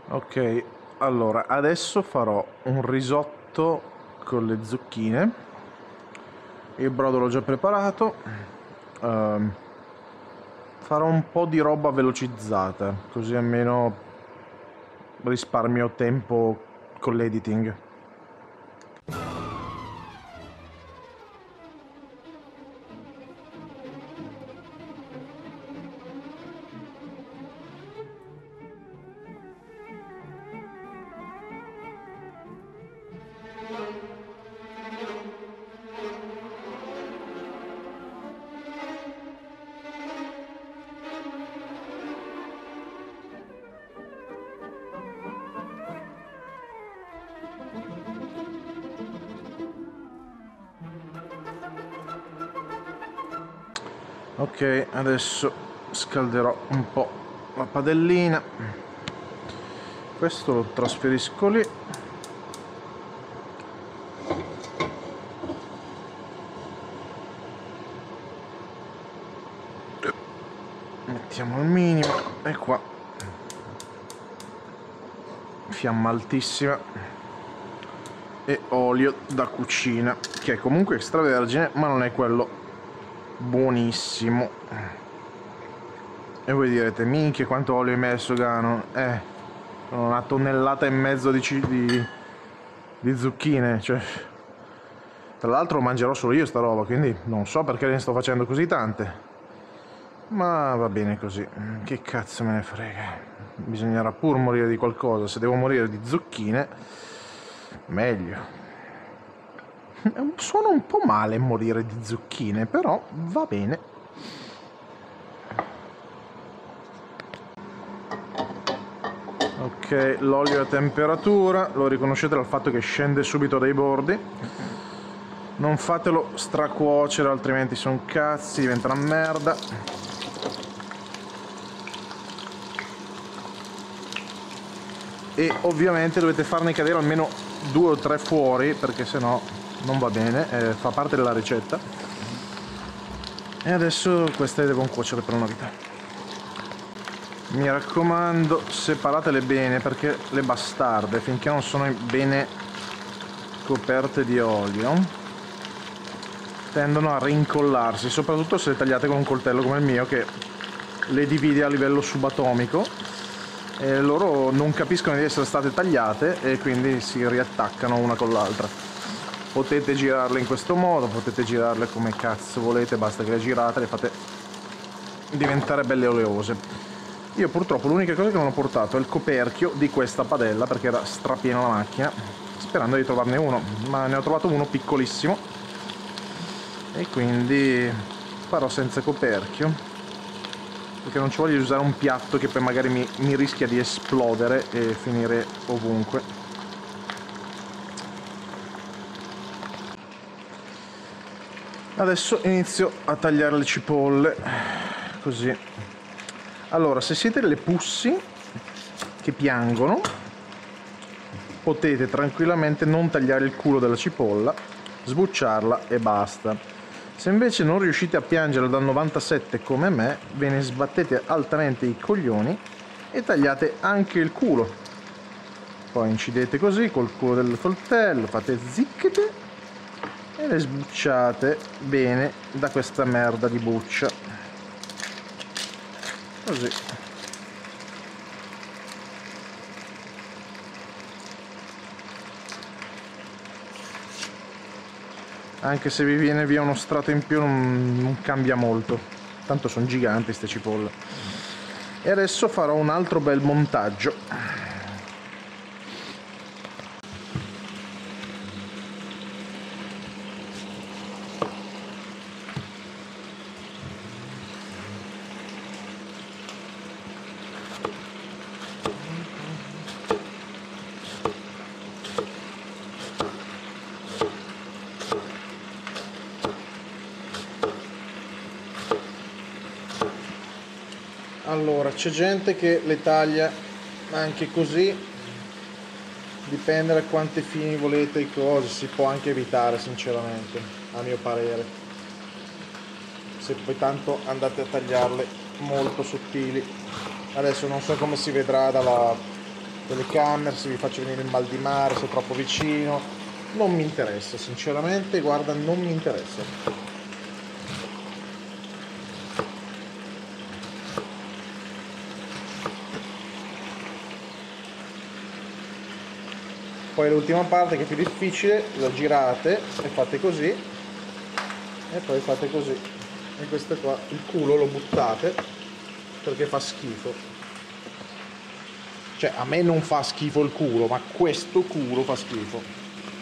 Ok, allora adesso farò un risotto con le zucchine. Il brodo l'ho già preparato. Farò un po' di roba velocizzata, così almeno risparmio tempo con l'editing. Ok, adesso scalderò un po' la padellina. Questo lo trasferisco lì. Mettiamo al minimo e qua fiamma altissima e olio da cucina, che è comunque extravergine ma non è quello buonissimo. E voi direte: minchia, quanto olio hai messo, Gano? Una tonnellata e mezzo di zucchine, cioè, tra l'altro mangerò solo io sta roba, quindi non so perché ne sto facendo così tante, ma va bene così, che cazzo me ne frega. Bisognerà pur morire di qualcosa. Se devo morire di zucchine, meglio. Suona un po' male morire di zucchine, però va bene. Ok, l'olio è a temperatura, lo riconoscete dal fatto che scende subito dai bordi. Non fatelo stracuocere, altrimenti sono cazzi, diventa una merda. E ovviamente dovete farne cadere almeno 2 o 3 fuori, perché sennò non va bene, fa parte della ricetta. E adesso queste devono cuocere per una vita. Mi raccomando, separatele bene, perché le bastarde, finché non sono bene coperte di olio, tendono a rincollarsi, soprattutto se le tagliate con un coltello come il mio, che le divide a livello subatomico, e loro non capiscono di essere state tagliate e quindi si riattaccano una con l'altra. Potete girarle in questo modo, potete girarle come cazzo volete, basta che le girate, le fate diventare belle oleose. Io purtroppo l'unica cosa che non ho portato è il coperchio di questa padella, perché era strapiena la macchina, sperando di trovarne uno, ma ne ho trovato uno piccolissimo e quindi farò senza coperchio, perché non ci voglio usare un piatto che poi magari mi rischia di esplodere e finire ovunque. Adesso inizio a tagliare le cipolle, così. Allora, se siete delle pussi che piangono, potete tranquillamente non tagliare il culo della cipolla, sbucciarla e basta. Se invece non riuscite a piangere dal 97 come me, ve ne sbattete altamente i coglioni e tagliate anche il culo. Poi incidete così col culo del coltello, fate zicchete e le sbucciate bene da questa merda di buccia. Così. Anche se vi viene via uno strato in più non cambia molto, tanto sono giganti ste cipolle. E adesso farò un altro bel montaggio. Allora, c'è gente che le taglia anche così, dipende da quante fini volete le cose, si può anche evitare sinceramente, a mio parere, se poi tanto andate a tagliarle molto sottili. Adesso non so come si vedrà telecamera, se vi faccio venire il mal di mare, se è troppo vicino, non mi interessa, sinceramente, guarda, non mi interessa. Poi l'ultima parte che è più difficile, la girate e fate così e poi fate così, e questo qua, il culo lo buttate perché fa schifo, cioè a me non fa schifo il culo, ma questo culo fa schifo.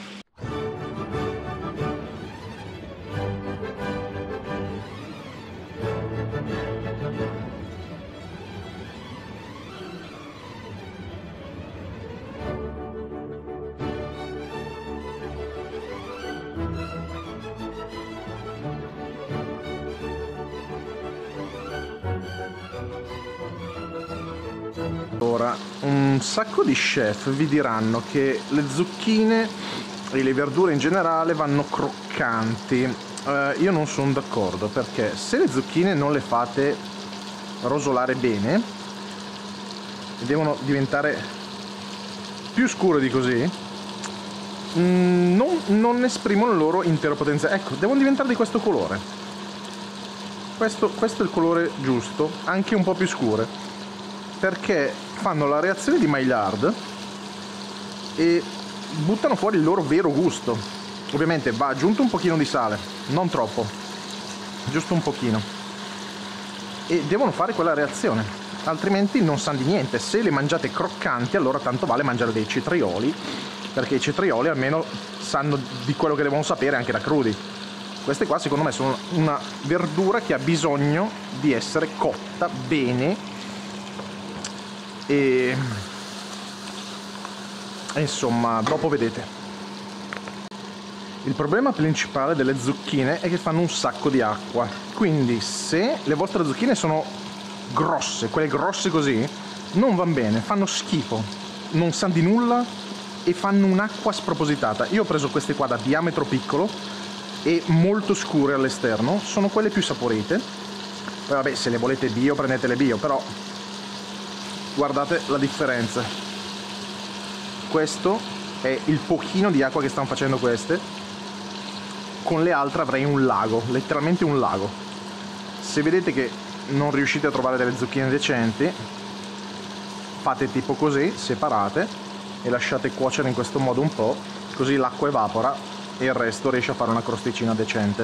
Allora, un sacco di chef vi diranno che le zucchine e le verdure in generale vanno croccanti. Io non sono d'accordo, perché se le zucchine non le fate rosolare bene, devono diventare più scure di così, non esprimono il loro intero potenziale. Ecco, devono diventare di questo colore. Questo è il colore giusto, anche un po' più scure, perché fanno la reazione di Maillard e buttano fuori il loro vero gusto. Ovviamente va aggiunto un pochino di sale, non troppo, giusto un pochino, e devono fare quella reazione, altrimenti non sanno di niente. Se le mangiate croccanti, allora tanto vale mangiare dei cetrioli, perché i cetrioli almeno sanno di quello che devono sapere anche da crudi. Queste qua secondo me sono una verdura che ha bisogno di essere cotta bene e insomma dopo vedete. Il problema principale delle zucchine è che fanno un sacco di acqua, quindi se le vostre zucchine sono grosse, quelle grosse così, non van bene, fanno schifo, non sanno di nulla e fanno un'acqua spropositata. Io ho preso queste qua da diametro piccolo e molto scure all'esterno, sono quelle più saporite. Poi vabbè, se le volete bio prendetele bio, però guardate la differenza. Questo è il pochino di acqua che stanno facendo queste. Con le altre avrei un lago, letteralmente un lago. Se vedete che non riuscite a trovare delle zucchine decenti, fate tipo così, separate e lasciate cuocere in questo modo un po', così l'acqua evapora e il resto riesce a fare una crosticina decente.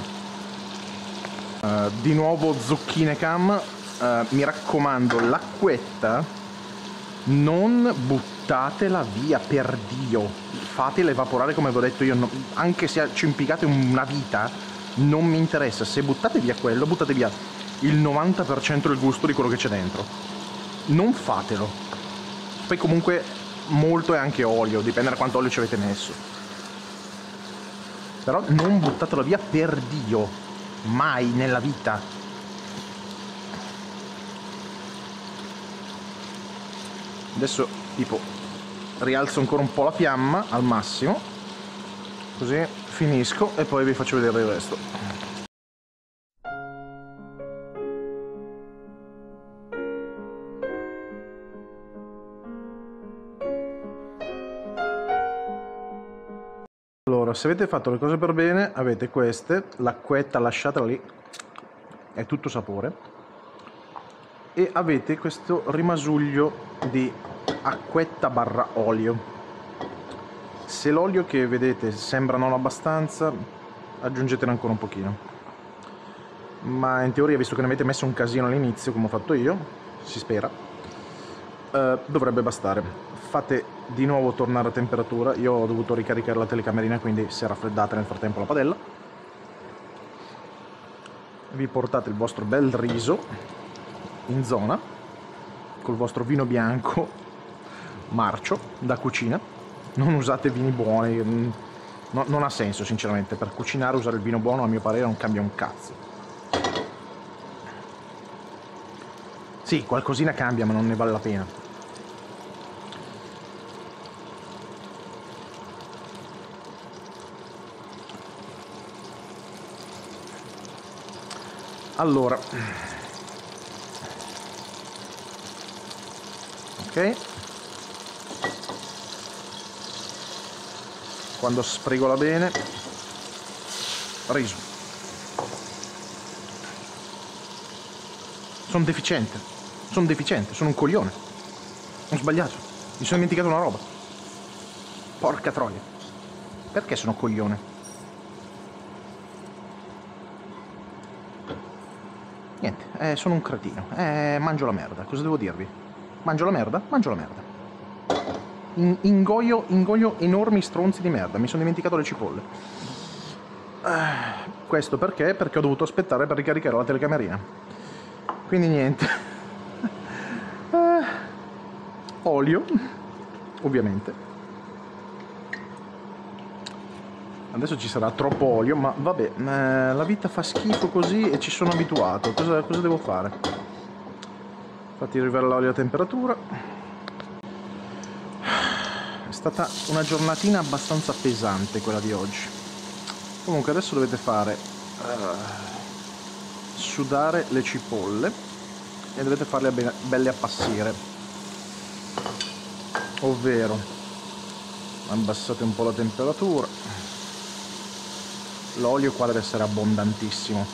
Di nuovo zucchine cam, mi raccomando, l'acquetta non buttatela via, per Dio, fatela evaporare come vi ho detto io, anche se ci impiegate una vita non mi interessa. Se buttate via quello, buttate via il 90% del gusto di quello che c'è dentro, non fatelo. Poi comunque molto è anche olio, dipende da quanto olio ci avete messo, però non buttatelo via, per Dio, mai nella vita. Adesso tipo rialzo ancora un po' la fiamma al massimo, così finisco e poi vi faccio vedere il resto. Allora, se avete fatto le cose per bene, avete queste, l'acquetta lasciatela lì, è tutto sapore, e avete questo rimasuglio di acquetta barra olio. Se l'olio che vedete sembra non abbastanza, aggiungetene ancora un pochino, ma in teoria, visto che ne avete messo un casino all'inizio come ho fatto io, si spera, dovrebbe bastare. Fate di nuovo tornare a temperatura. Io ho dovuto ricaricare la telecamerina, quindi si è raffreddata nel frattempo la padella. Vi portate il vostro bel riso in zona col vostro vino bianco marcio da cucina. Non usate vini buoni, non ha senso sinceramente. Per cucinare usare il vino buono, a mio parere, non cambia un cazzo. Sì, qualcosina cambia, ma non ne vale la pena. Allora, ok, quando sfregola bene. Riso. Sono deficiente, sono un coglione. Ho sbagliato, mi sono dimenticato una roba. Porca troia. Perché sono coglione? Niente, sono un cretino. Mangio la merda, cosa devo dirvi? Mangio la merda? Mangio la merda. Ingoio enormi stronzi di merda, mi sono dimenticato le cipolle. Questo perché? Perché ho dovuto aspettare per ricaricare la telecamerina. Quindi niente. Olio, ovviamente. Adesso ci sarà troppo olio, ma vabbè, la vita fa schifo così e ci sono abituato. Cosa devo fare? Fatti arrivare l'olio a temperatura. È stata una giornatina abbastanza pesante quella di oggi. Comunque adesso dovete fare sudare le cipolle e dovete farle belle appassire, ovvero abbassate un po' la temperatura. L'olio qua deve essere abbondantissimo,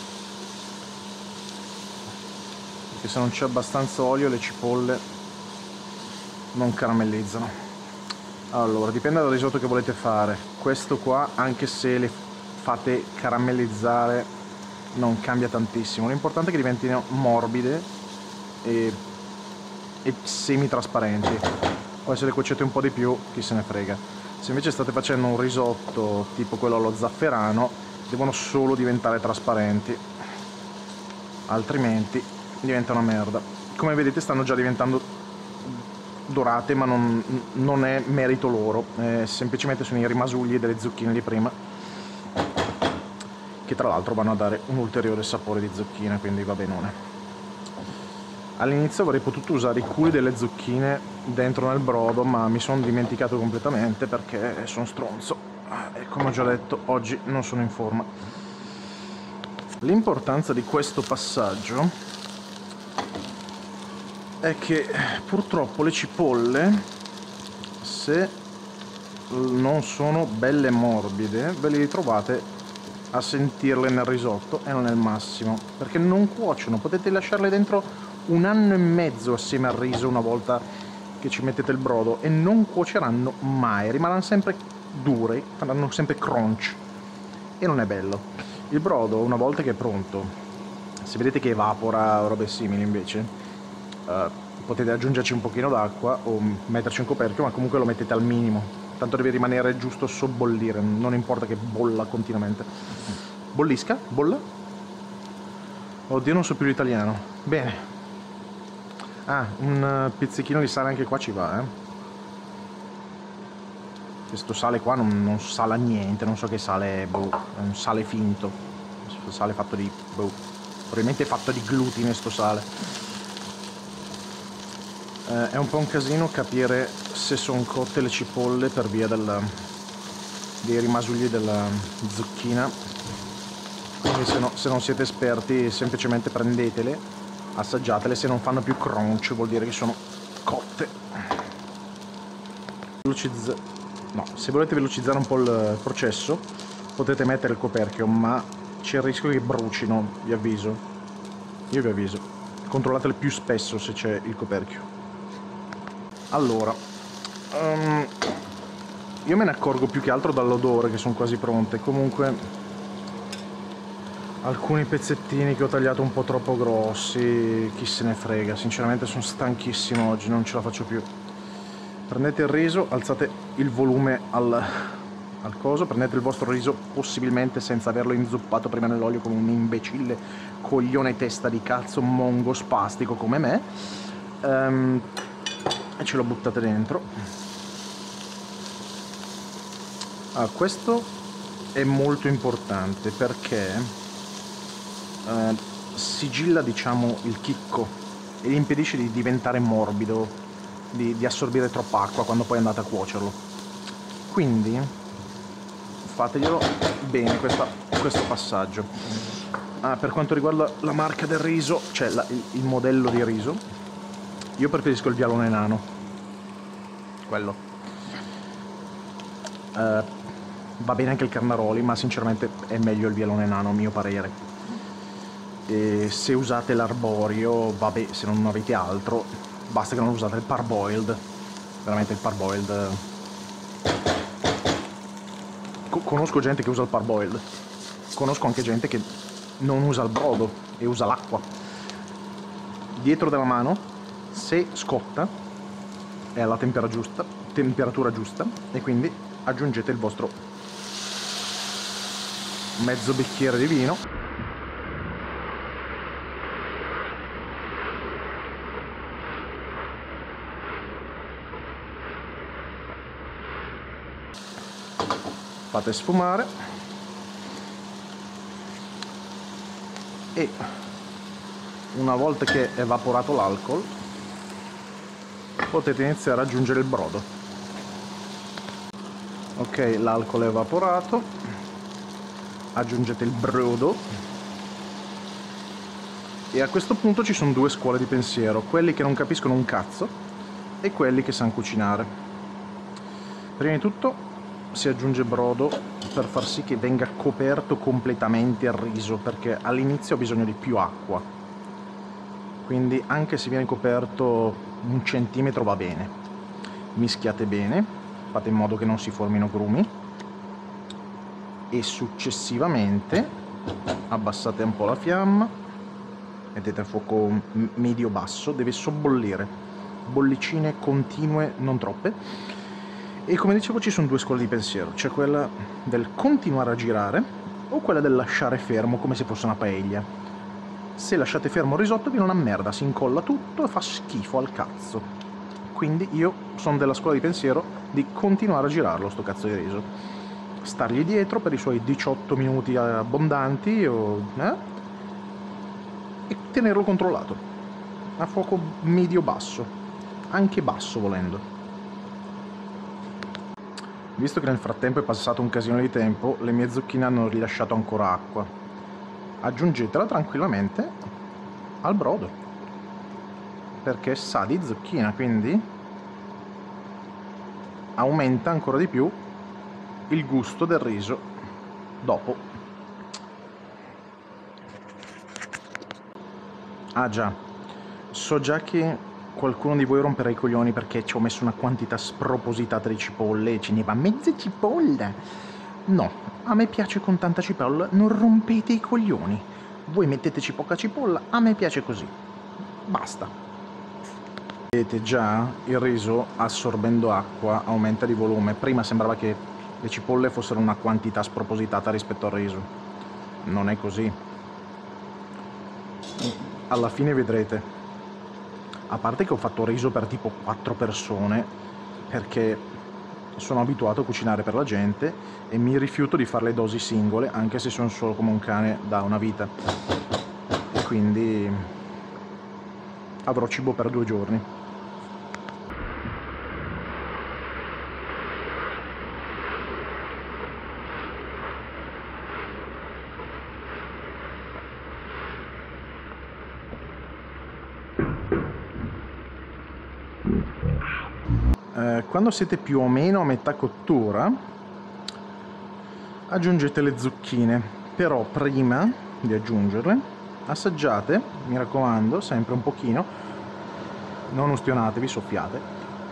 perché se non c'è abbastanza olio le cipolle non caramellizzano. Allora, dipende dal risotto che volete fare. Questo qua, anche se le fate caramellizzare, non cambia tantissimo. L'importante è che diventino morbide e semi-trasparenti. Poi se le cuocete un po' di più, chi se ne frega. Se invece state facendo un risotto tipo quello allo zafferano, devono solo diventare trasparenti, altrimenti diventa una merda. Come vedete stanno già diventando dorate, ma non è merito loro, semplicemente sono i rimasugli delle zucchine di prima, che tra l'altro vanno a dare un ulteriore sapore di zucchina, quindi va benone. All'inizio avrei potuto usare i culi delle zucchine dentro nel brodo, ma mi sono dimenticato completamente perché sono stronzo e come ho già detto oggi non sono in forma. L'importanza di questo passaggio è che purtroppo le cipolle, se non sono belle morbide, ve le ritrovate a sentirle nel risotto e non è il massimo, perché non cuociono. Potete lasciarle dentro 1 anno e mezzo assieme al riso una volta che ci mettete il brodo e non cuoceranno mai, rimarranno sempre dure, faranno sempre crunch e non è bello. Il brodo, una volta che è pronto, se vedete che evapora o robe simili, invece potete aggiungerci un pochino d'acqua o metterci un coperchio, ma comunque lo mettete al minimo, tanto deve rimanere giusto sobbollire, non importa che bolla continuamente. Bollisca? Bolla? Oddio, non so più l'italiano. Bene. Un pizzichino di sale anche qua ci va, Questo sale qua non sala niente, non so che sale è, boh, è un sale finto. Questo sale fatto di, boh, probabilmente è fatto di glutine sto sale. È un po' un casino capire se sono cotte le cipolle per via dei rimasugli della zucchina, quindi se non siete esperti semplicemente prendetele, assaggiatele, se non fanno più crunch vuol dire che sono cotte. No, se volete velocizzare un po' il processo potete mettere il coperchio, ma c'è il rischio che brucino, vi avviso. Io vi avviso, controllatele più spesso se c'è il coperchio. Allora, io me ne accorgo più che altro dall'odore che sono quasi pronte. Comunque alcuni pezzettini che ho tagliato un po' troppo grossi, chi se ne frega, sinceramente sono stanchissimo oggi, non ce la faccio più. Prendete il riso, alzate il volume al coso, prendete il vostro riso possibilmente senza averlo inzuppato prima nell'olio come un imbecille coglione testa di cazzo mongo spastico come me, e ce lo buttate dentro. Questo è molto importante perché sigilla, diciamo, il chicco e gli impedisce di diventare morbido, di assorbire troppa acqua quando poi andate a cuocerlo. Quindi fateglielo bene questo passaggio. Per quanto riguarda la marca del riso, cioè il modello di riso, io preferisco il vialone nano, quello. Va bene anche il carnaroli, ma sinceramente è meglio il vielone nano a mio parere. E se usate l'arborio, vabbè, se non avete altro, basta che non usate il parboiled. Veramente il parboiled... Conosco gente che usa il parboiled. Conosco anche gente che non usa il brodo e usa l'acqua. Dietro della mano, se scotta, è alla temperatura giusta, e quindi aggiungete il vostro mezzo bicchiere di vino. Fate sfumare e una volta che è evaporato l'alcol potete iniziare ad aggiungere il brodo. Ok, l'alcol è evaporato, aggiungete il brodo e a questo punto ci sono due scuole di pensiero, quelli che non capiscono un cazzo e quelli che sanno cucinare. Prima di tutto si aggiunge brodo per far sì che venga coperto completamente il riso, perché all'inizio ha bisogno di più acqua, quindi anche se viene coperto 1 centimetro va bene. Mischiate bene, fate in modo che non si formino grumi e successivamente abbassate un po' la fiamma, mettete a fuoco medio-basso, deve sobbollire, bollicine continue, non troppe. E come dicevo ci sono due scuole di pensiero, c'è quella del continuare a girare o quella del lasciare fermo come se fosse una paella. Se lasciate fermo il risotto viene una merda, si incolla tutto e fa schifo al cazzo. Quindi io sono della scuola di pensiero di continuare a girarlo sto cazzo di riso, stargli dietro per i suoi 18 minuti abbondanti e tenerlo controllato a fuoco medio-basso, anche basso volendo. Visto che nel frattempo è passato un casino di tempo, le mie zucchine hanno rilasciato ancora acqua. Aggiungetela tranquillamente al brodo, perché sa di zucchina, quindi aumenta ancora di più il gusto del riso dopo. Ah già, so già che qualcuno di voi romperà i coglioni perché ci ho messo una quantità spropositata di cipolle e ce ne va mezza cipolla. No, a me piace con tanta cipolla, non rompete i coglioni. Voi metteteci poca cipolla, a me piace così. Basta. Vedete già il riso assorbendo acqua aumenta di volume. Prima sembrava che le cipolle fossero una quantità spropositata rispetto al riso. Non è così. Alla fine vedrete. A parte che ho fatto riso per tipo 4 persone, perché sono abituato a cucinare per la gente e mi rifiuto di fare le dosi singole, anche se sono solo come un cane da una vita. E quindi avrò cibo per 2 giorni. Quando siete più o meno a metà cottura aggiungete le zucchine, però prima di aggiungerle assaggiate, mi raccomando, sempre un pochino, non ustionatevi, soffiate,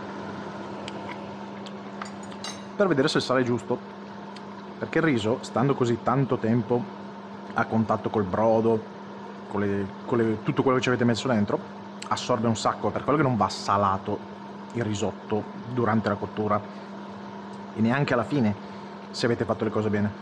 per vedere se il sale è giusto, perché il riso, stando così tanto tempo a contatto col brodo, tutto quello che ci avete messo dentro, assorbe un sacco, per quello che non va salato il risotto durante la cottura e neanche alla fine se avete fatto le cose bene.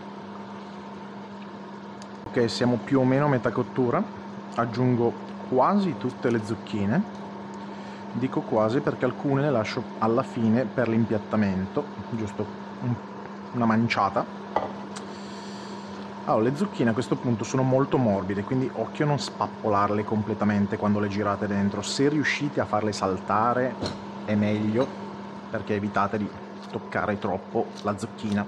Ok, siamo più o meno a metà cottura, aggiungo quasi tutte le zucchine, dico quasi perché alcune le lascio alla fine per l'impiattamento, giusto una manciata. Allora, le zucchine a questo punto sono molto morbide, quindi occhio a non spappolarle completamente quando le girate dentro. Se riuscite a farle saltare è meglio, perché evitate di toccare troppo la zucchina,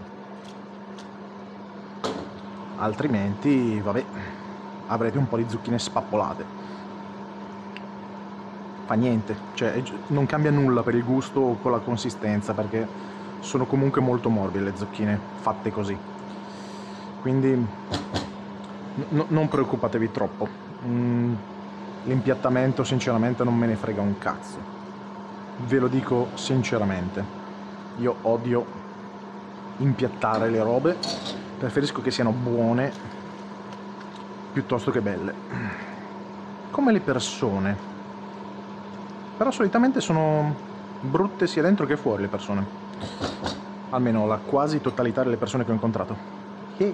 altrimenti vabbè, avrete un po' di zucchine spappolate. Fa niente, cioè non cambia nulla per il gusto o con la consistenza, perché sono comunque molto morbide le zucchine fatte così, quindi non preoccupatevi troppo. L'impiattamento sinceramente non me ne frega un cazzo, ve lo dico sinceramente, io odio impiattare le robe, preferisco che siano buone piuttosto che belle, come le persone, però solitamente sono brutte sia dentro che fuori le persone, almeno la quasi totalità delle persone che ho incontrato. E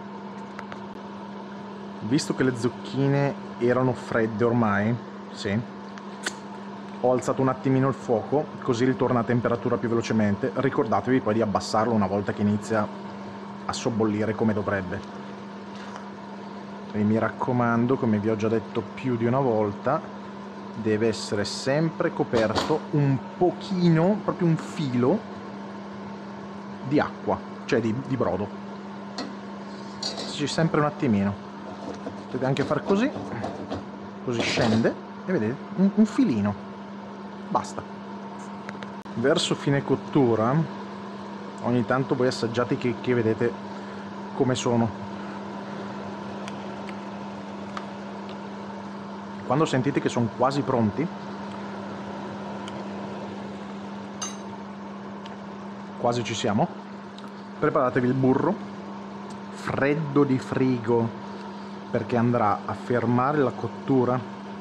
visto che le zucchine erano fredde ormai, sì, ho alzato un attimino il fuoco, così ritorna a temperatura più velocemente. Ricordatevi poi di abbassarlo una volta che inizia a sobbollire come dovrebbe. E mi raccomando, come vi ho già detto più di una volta, deve essere sempre coperto un pochino, proprio un filo di acqua, cioè di brodo. C'è sempre un attimino. Potete anche far così, così scende e vedete un filino, basta. Verso fine cottura ogni tanto voi assaggiate che vedete come sono. Quando sentite che sono quasi pronti, quasi ci siamo, preparatevi il burro freddo di frigo, perché andrà a fermare la cottura,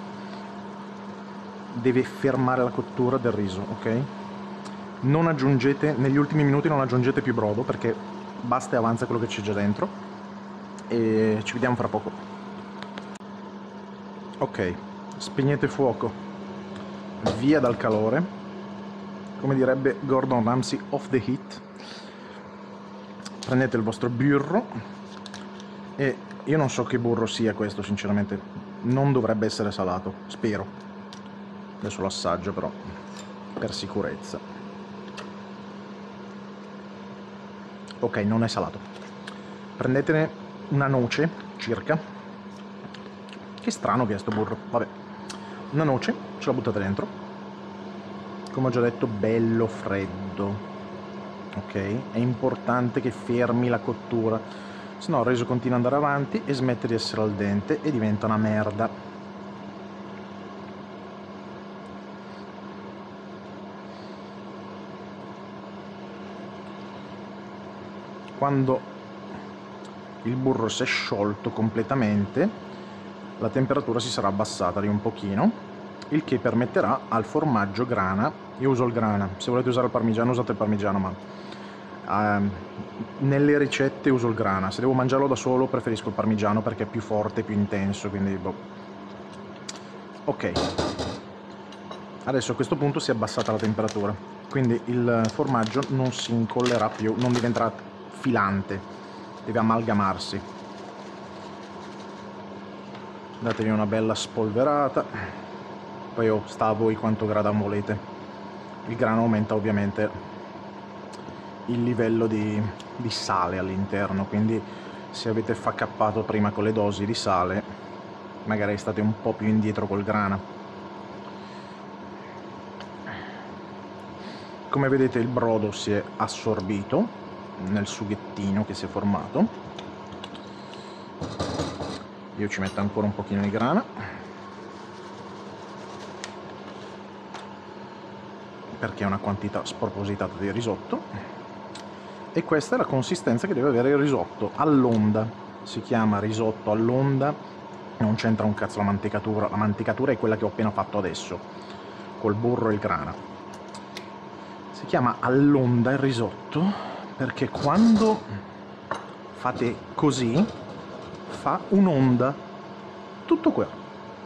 deve fermare la cottura del riso, ok? Non aggiungete, negli ultimi minuti non aggiungete più brodo, perché basta e avanza quello che c'è già dentro, e ci vediamo fra poco. Ok, spegnete fuoco, via dal calore, come direbbe Gordon Ramsay, off the heat. Prendete il vostro burro, e io non so che burro sia questo sinceramente, non dovrebbe essere salato, spero. Adesso lo assaggio però, per sicurezza. Ok, non è salato. Prendetene una noce, circa. Che strano che è sto burro, vabbè. Una noce, ce la buttate dentro. Come ho già detto, bello freddo. Ok? È importante che fermi la cottura, se no il riso continua ad andare avanti e smette di essere al dente e diventa una merda. Quando il burro si è sciolto completamente, la temperatura si sarà abbassata di un pochino, il che permetterà al formaggio grana, io uso il grana, se volete usare il parmigiano usate il parmigiano, ma nelle ricette uso il grana, se devo mangiarlo da solo preferisco il parmigiano perché è più forte, più intenso, quindi boh. Ok, adesso a questo punto si è abbassata la temperatura, quindi il formaggio non si incollerà più, non diventerà filante, deve amalgamarsi. Datevi una bella spolverata, poi sta a voi quanto grana volete. Il grano aumenta ovviamente il livello di sale all'interno, quindi se avete faccappato prima con le dosi di sale magari state un po' più indietro col grana. Come vedete il brodo si è assorbito nel sughettino che si è formato. Io ci metto ancora un pochino di grana, perché è una quantità spropositata di risotto, e questa è la consistenza che deve avere il risotto all'onda. Si chiama risotto all'onda, non c'entra un cazzo la mantecatura è quella che ho appena fatto adesso col burro e il grana. Si chiama all'onda il risotto perché quando fate così fa un'onda, tutto quello.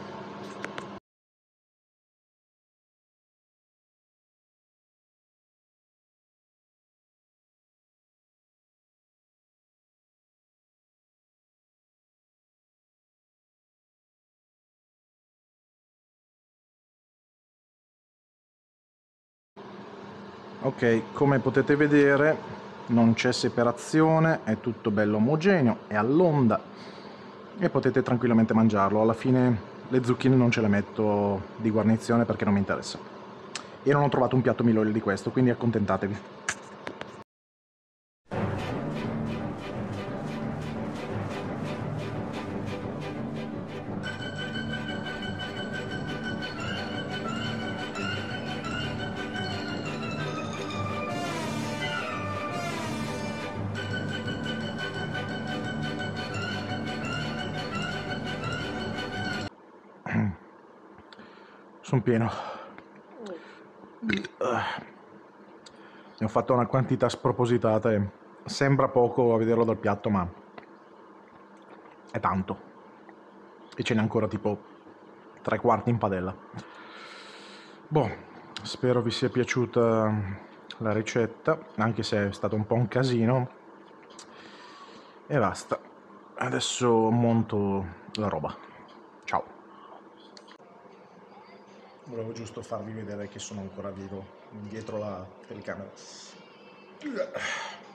Ok, come potete vedere non c'è separazione, è tutto bello omogeneo, è all'onda e potete tranquillamente mangiarlo. Alla fine le zucchine non ce le metto di guarnizione perché non mi interessa. E non ho trovato un piatto migliore di questo, quindi accontentatevi. Sono pieno. Ne ho fatto una quantità spropositata e sembra poco a vederlo dal piatto, ma è tanto. E ce n'è ancora tipo 3/4 in padella. Boh, spero vi sia piaciuta la ricetta, anche se è stato un po' un casino. E basta. Adesso monto la roba. Ciao. Volevo giusto farvi vedere che sono ancora vivo dietro la telecamera.